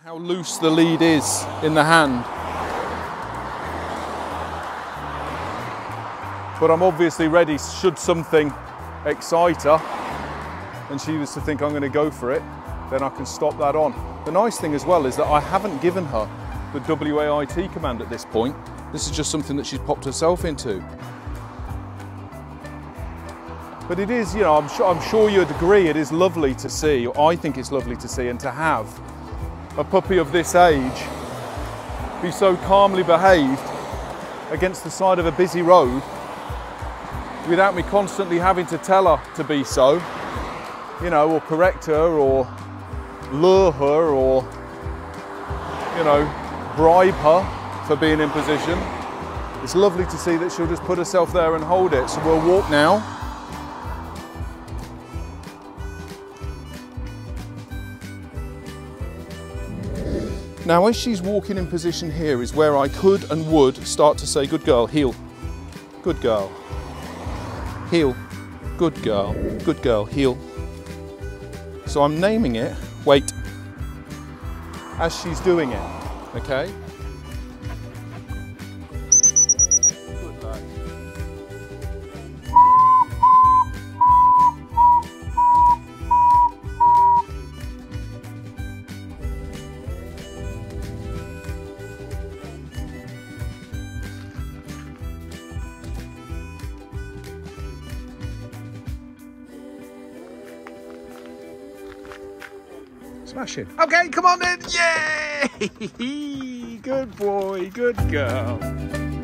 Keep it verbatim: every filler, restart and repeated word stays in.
how loose the lead is in the hand. But I'm obviously ready should something excite her and she was to think I'm going to go for it, then I can stop that on. The nice thing as well is that I haven't given her the W A I T command at this point. This is just something that she's popped herself into. But it is, you know, I'm sure, I'm sure you'd agree, it is lovely to see, or I think it's lovely to see, and to have a puppy of this age be so calmly behaved against the side of a busy road without me constantly having to tell her to be so, you know, or correct her, or lure her, or, you know, bribe her for being in position. It's lovely to see that she'll just put herself there and hold it. So we'll walk now. Now, as she's walking in position here is where I could and would start to say, good girl, heel, good girl, heel, good girl, good girl, heel. So I'm naming it, wait, as she's doing it, okay? Good lad. Smashing. Okay, come on then. Yay! Good boy, good girl.